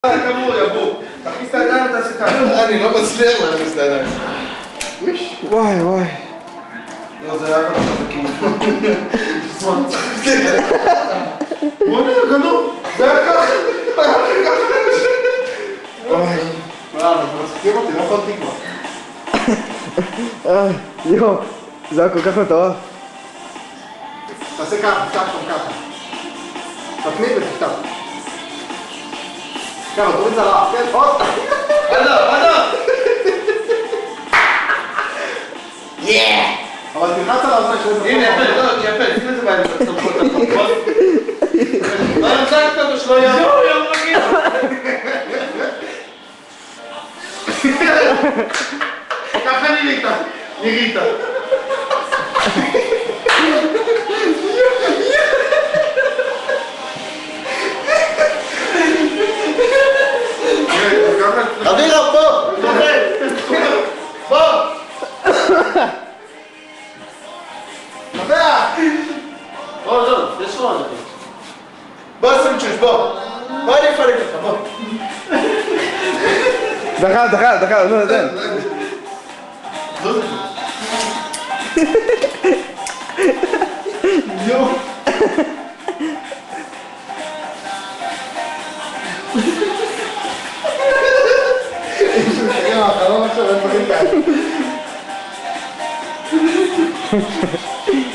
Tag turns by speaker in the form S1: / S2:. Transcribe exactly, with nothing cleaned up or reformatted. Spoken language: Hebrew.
S1: כמור יבוא, תכניס את הידיים ותעשה ככה.
S2: אני לא מצליח להכניס את הידיים.
S3: וואי וואי.
S1: לא, זה היה ככה חזקים. בוא נראה, גנוב. זה היה ככה.
S3: וואי.
S1: מה, אתה מסכים אותי, לא יכולתי כבר.
S3: יואו, זה היה כל כך מטורף.
S1: תעשה ככה, תפתח שם ככה. תפניד ותפתח. ככה, תוריד זה רע, כן? עוד! בנה, בנה! יאה! אבל תלחץ על האוזן שזה...
S2: הנה, יפה, לא, יפה, שים את זה בעיה, אתה סמכות, אתה סמכות. לא ימצאת אותו שלא יבוא, יום רגיל.
S1: ככה נראית, נראית.
S2: אבירה, בוא! בוא!
S1: חבר!
S2: בוא, לא, יש לך עוד.
S1: בוא סמצ'וש, בוא! בוא אני אפרק לך, בוא!
S3: דחל, דחל, דחל, לא נותן.
S1: יואו! איזשהו שגר האחרון עכשיו, אין דברים כאלה.